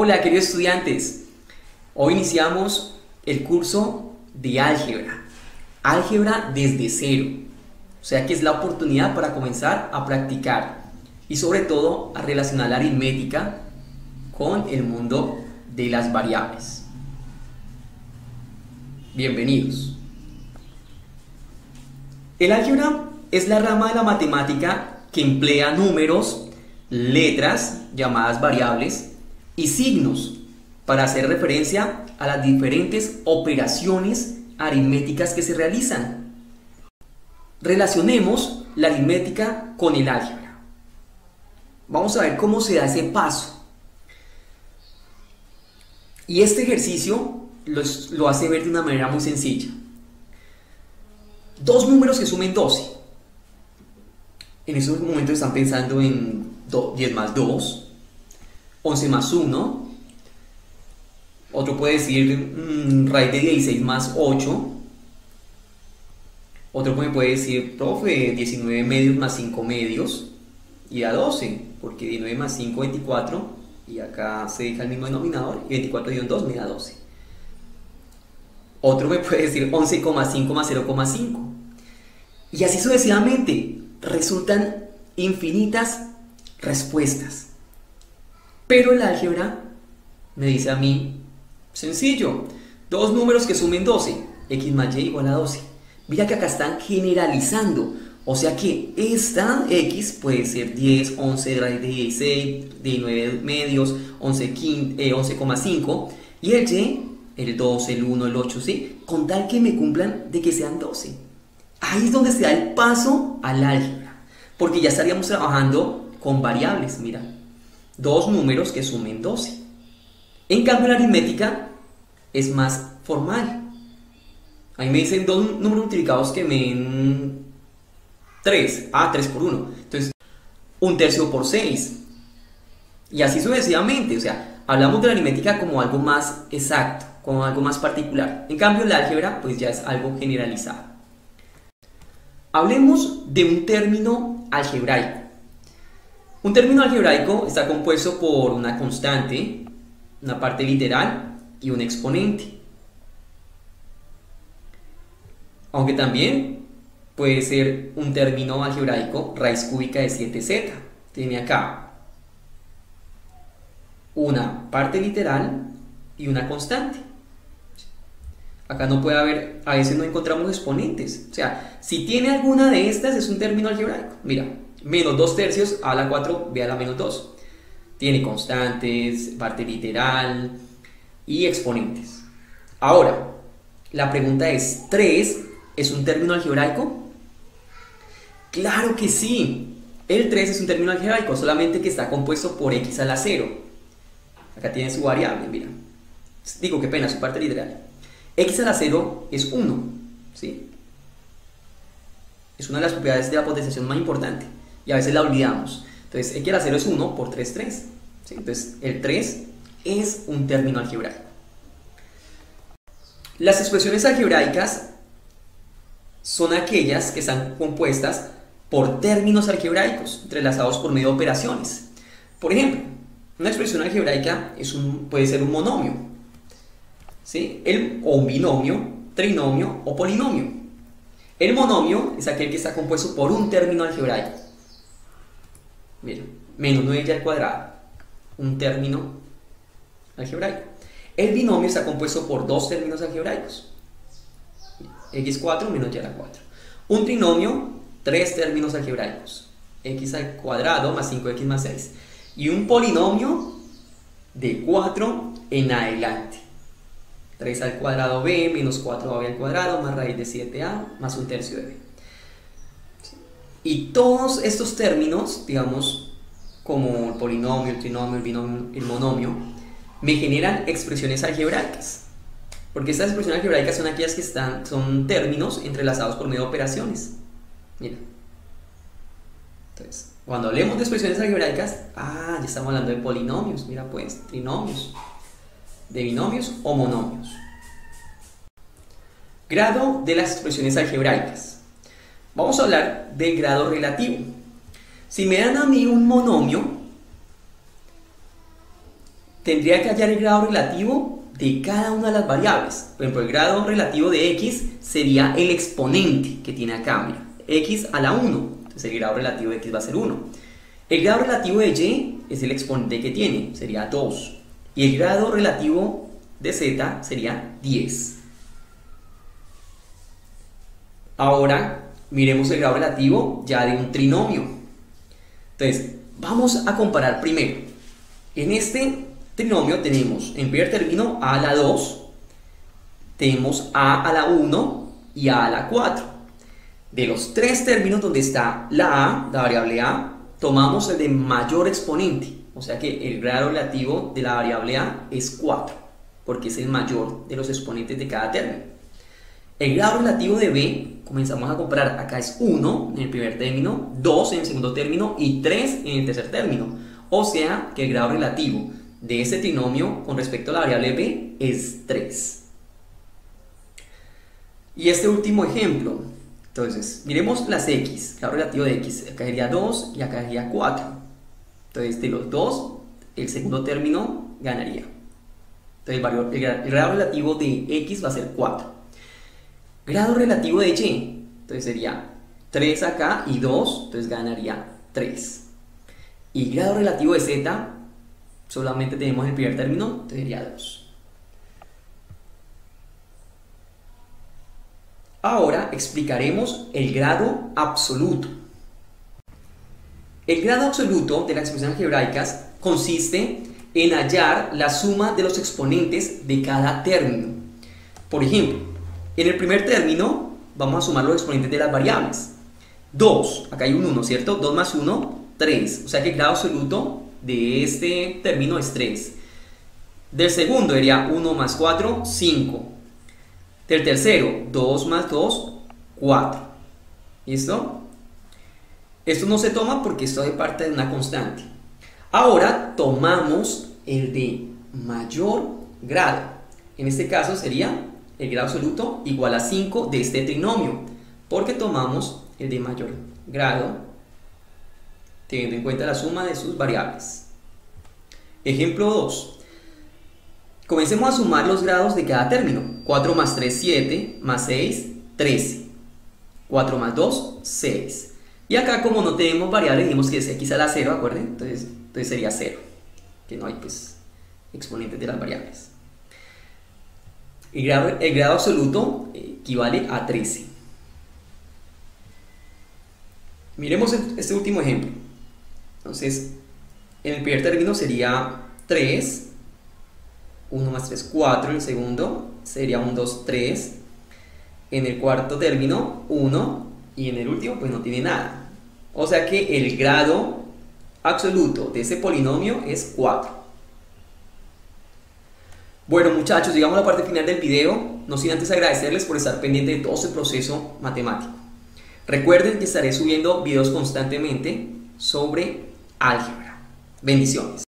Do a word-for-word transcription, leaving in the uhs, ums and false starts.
Hola queridos estudiantes, hoy iniciamos el curso de álgebra, álgebra desde cero, o sea que es la oportunidad para comenzar a practicar y sobre todo a relacionar la aritmética con el mundo de las variables. Bienvenidos. El álgebra es la rama de la matemática que emplea números, letras llamadas variables y signos para hacer referencia a las diferentes operaciones aritméticas que se realizan. Relacionemos la aritmética con el álgebra. Vamos a ver cómo se da ese paso. Y este ejercicio lo, lo hace ver de una manera muy sencilla. Dos números que sumen doce. En esos momentos están pensando en diez más dos, once más uno. Otro puede decir mmm, raíz de dieciséis más ocho. Otro me puede decir, profe, diecinueve medios más cinco medios. Y da doce, porque diecinueve más cinco, veinticuatro. Y acá se deja el mismo denominador. Y veinticuatro dividido en dos me da doce. Otro me puede decir once coma cinco más cero coma cinco. Y así sucesivamente. Resultan infinitas respuestas. Pero el álgebra me dice a mí, sencillo, dos números que sumen doce, x más y igual a doce. Mira que acá están generalizando, o sea que esta x puede ser diez, once raíz de dieciséis, diecinueve medios, once coma cinco, y el y, el doce, el uno, el ocho, ¿sí? Con tal que me cumplan de que sean doce. Ahí es donde se da el paso al álgebra, porque ya estaríamos trabajando con variables, mira, dos números que sumen doce. En cambio la aritmética es más formal. Ahí me dicen dos números multiplicados que me den tres, ah, tres por uno, entonces un tercio por seis, y así sucesivamente. O sea, hablamos de la aritmética como algo más exacto, como algo más particular. En cambio el álgebra pues ya es algo generalizado. Hablemos de un término algebraico. Un término algebraico está compuesto por una constante, una parte literal y un exponente. Aunque también puede ser un término algebraico raíz cúbica de siete zeta. Tiene acá una parte literal y una constante. Acá no puede haber, a veces no encontramos exponentes. O sea, si tiene alguna de estas es un término algebraico. Mira, menos dos tercios a la cuatro, ve a la menos dos. Tiene constantes, parte literal y exponentes. Ahora, la pregunta es, ¿tres es un término algebraico? Claro que sí. El tres es un término algebraico, solamente que está compuesto por x a la cero. Acá tiene su variable, mira. Digo, qué pena, su parte literal. X a la cero es uno, ¿sí? Es una de las propiedades de la potenciación más importante y a veces la olvidamos. Entonces, x a la cero es uno por tres, tres. ¿Sí? Entonces, el tres es un término algebraico. Las expresiones algebraicas son aquellas que están compuestas por términos algebraicos entrelazados por medio de operaciones. Por ejemplo, una expresión algebraica es un, puede ser un monomio, ¿sí? El, o un binomio, trinomio o polinomio. El monomio es aquel que está compuesto por un término algebraico. Mira, menos nueve y al cuadrado, un término algebraico. El binomio está compuesto por dos términos algebraicos, x cuatro menos y a la cuatro. Un trinomio, tres términos algebraicos, x al cuadrado más cinco x más seis. Y un polinomio de cuatro en adelante, tres al cuadrado b menos cuatro a b al cuadrado más raíz de siete a más un tercio de b. Y todos estos términos, digamos, como el polinomio, el trinomio, el binomio, el monomio, me generan expresiones algebraicas. Porque estas expresiones algebraicas son aquellas que están, son términos entrelazados por medio de operaciones. Mira. Entonces, cuando hablemos de expresiones algebraicas, ah, ya estamos hablando de polinomios, mira pues, trinomios, de binomios o monomios. Grado de las expresiones algebraicas. Vamos a hablar del grado relativo. Si me dan a mí un monomio, tendría que hallar el grado relativo de cada una de las variables. Por ejemplo, el grado relativo de x sería el exponente que tiene acá, mira, x a la uno. Entonces el grado relativo de x va a ser uno. El grado relativo de y es el exponente que tiene, sería dos. Y el grado relativo de z sería diez. Ahora miremos el grado relativo ya de un trinomio. Entonces, vamos a comparar primero. En este trinomio tenemos en primer término a a la dos, tenemos a a la uno y a a la cuatro. De los tres términos donde está la a, la variable a, tomamos el de mayor exponente. O sea que el grado relativo de la variable a es cuatro, porque es el mayor de los exponentes de cada término. El grado relativo de b, comenzamos a comparar, acá es uno en el primer término, dos en el segundo término y tres en el tercer término. O sea que el grado relativo de este trinomio con respecto a la variable b es tres. Y este último ejemplo, entonces, miremos las x, grado relativo de x, acá sería dos y acá sería cuatro. Entonces, de los dos, el segundo término ganaría. Entonces, el, valor, el, el grado relativo de x va a ser cuatro. Grado relativo de y, entonces sería tres acá y dos, entonces ganaría tres. Y grado relativo de z, solamente tenemos el primer término, entonces sería dos. Ahora explicaremos el grado absoluto. El grado absoluto de las expresiones algebraicas consiste en hallar la suma de los exponentes de cada término. Por ejemplo, en el primer término vamos a sumar los exponentes de las variables. dos, acá hay un uno, ¿cierto? dos más uno, tres. O sea que el grado absoluto de este término es tres. Del segundo sería uno más cuatro, cinco. Del tercero, dos más dos, cuatro. ¿Listo? Esto no se toma porque esto es parte de una constante. Ahora tomamos el de mayor grado. En este caso sería el grado absoluto igual a cinco de este trinomio, porque tomamos el de mayor grado teniendo en cuenta la suma de sus variables. Ejemplo dos. Comencemos a sumar los grados de cada término. cuatro más tres, siete, más seis, trece. cuatro más dos, seis. Y acá, como no tenemos variables, dijimos que es x a la cero, ¿acuerden? Entonces, entonces sería cero, que no hay pues exponentes de las variables. El grado, el grado absoluto equivale a trece. Miremos este último ejemplo. Entonces, en el primer término sería tres, uno más tres, cuatro. En el segundo sería un, dos, tres. En el cuarto término, uno. Y en el último, pues no tiene nada. O sea que el grado absoluto de ese polinomio es cuatro. Bueno, muchachos, llegamos a la parte final del video, no sin antes agradecerles por estar pendiente de todo este proceso matemático. Recuerden que estaré subiendo videos constantemente sobre álgebra. Bendiciones.